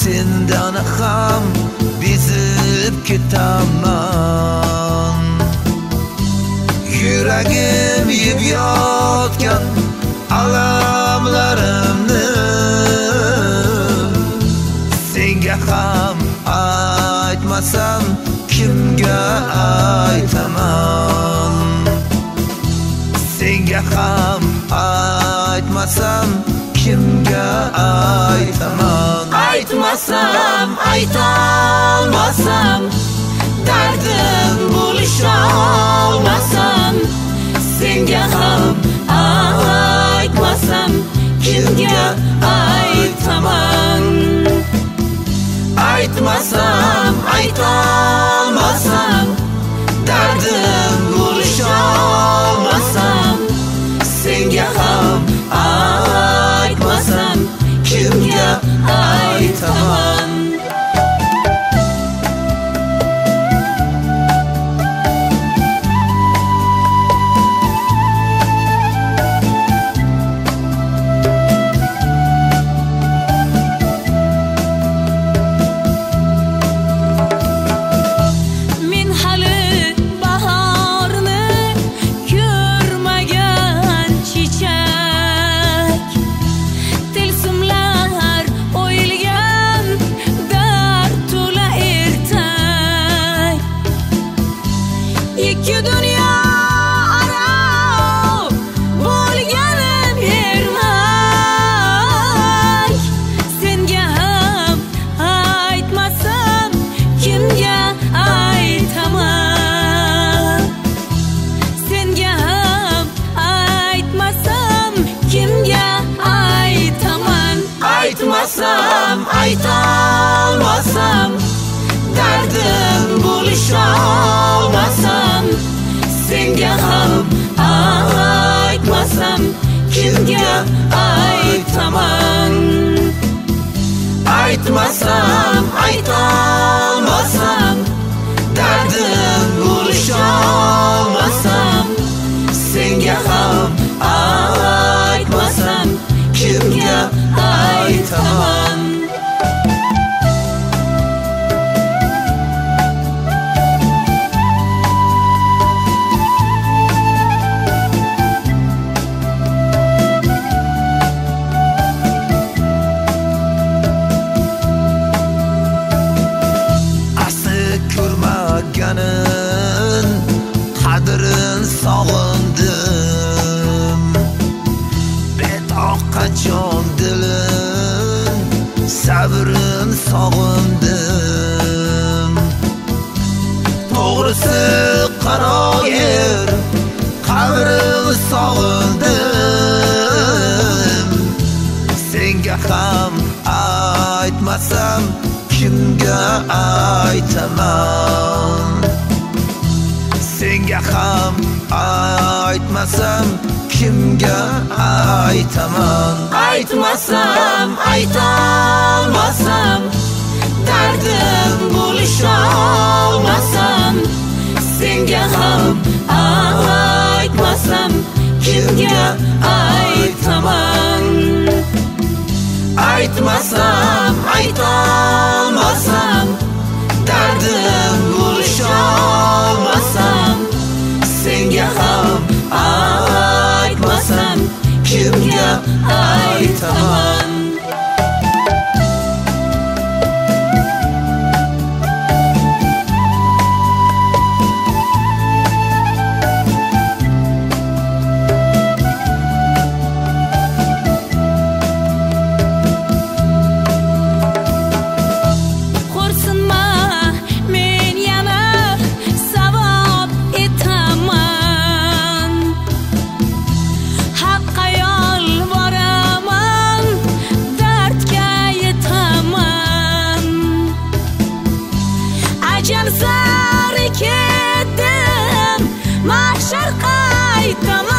sendan ham bezib ketaman. Yuragim yeb yotgan alamlarimni senga ham aytmasam kimga aytaman? Senga ham aytmasam kimga aytaman? Aytmasam, aytolmasam, dardim bo'lisholmasam, senga ham aytmasam kimga aytaman? Aytmasam, aytolmasam, dardim bo'lisholmasam, senga ham aytmasam kimga aytaman? İki dünya ara bo'lganim ermak, senga ham aytmasam kimga aytaman? Senga ham aytmasam kimga aytaman? Aytmasam, aytolmasam, dardim bo'lisholmasam, senga ham aytmasam kimga aytaman? Aytmasam, aytolmasam, dardim bo'lisholmasam, senga ham aytmasam kimga aytaman? Ko'rmaganin qadrin sog'indim, betoqat jon dilim sabrin sog'indim. To'g'risi qaroyer qabrin sog'indim, senga ham aytmasam kimga aytaman? Senga ham aytmasam kimga aytaman? Aytmasam, aytolmasam, dardim bo'lisholmasam, senga ham aytmasam kimga aytaman? Aytmasam, aytolmasam, dardim bo'lisholmasam, senga ham aytmasam kimga aytaman? Sari ketdim, mahshar qaytaman.